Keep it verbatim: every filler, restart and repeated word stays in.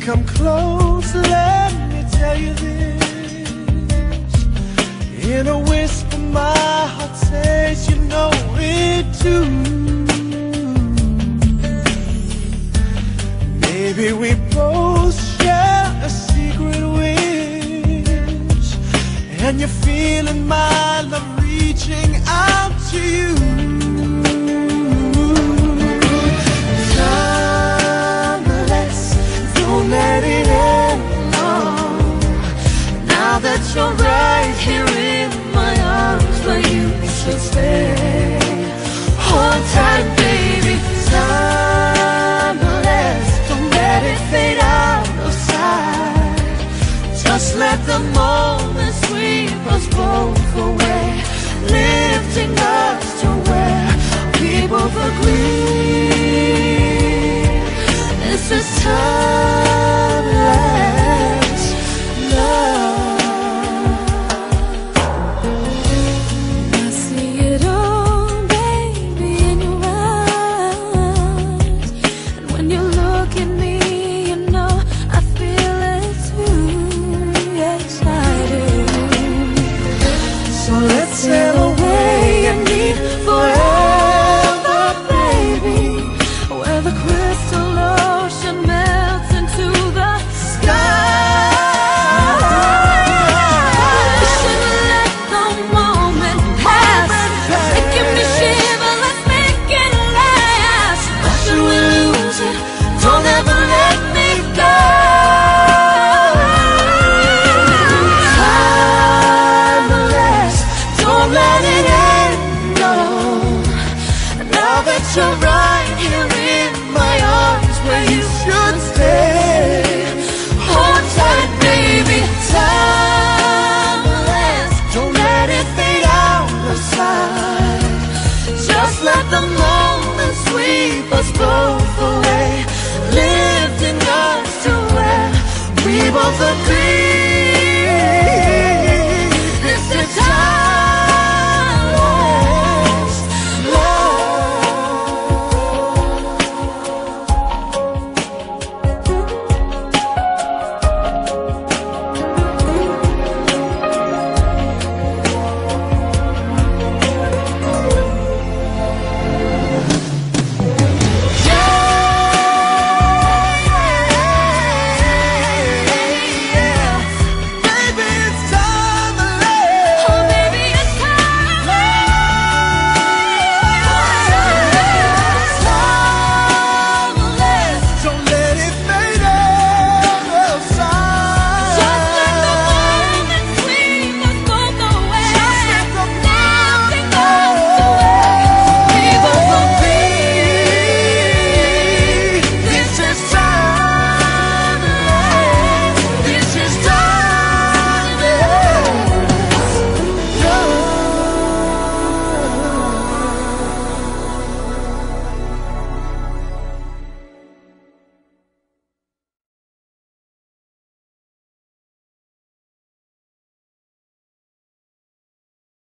come close, let me tell you this. In a whisper my heart says you know it too. Maybe we both share a secret wish, and you're feeling my love reaching out to you. Timeless, don't let it end, no. Now that you're right here in my arms, where you should stay. Hold tight, baby. Timeless, don't let it fade out of sight. Just let the moment sweep us both away, lifting us to where we both agree. This is timeless love. I see it all, baby, in your eyes. And when you look at me, you know I feel it too. Yes, I do. So let's sail away and meet forever, baby, Where the crystal ocean melts into the sky. We should let the moment pass. It's making me shiver, let's make it last. Why should we lose it? Don't ever let me go. Timeless, don't let it end, no. Now that you're right here in my arms, where you should stay. Hold tight, baby. Timeless, don't let it fade out of sight. Just let the moment sweep us both away, lifting us to where we both agree.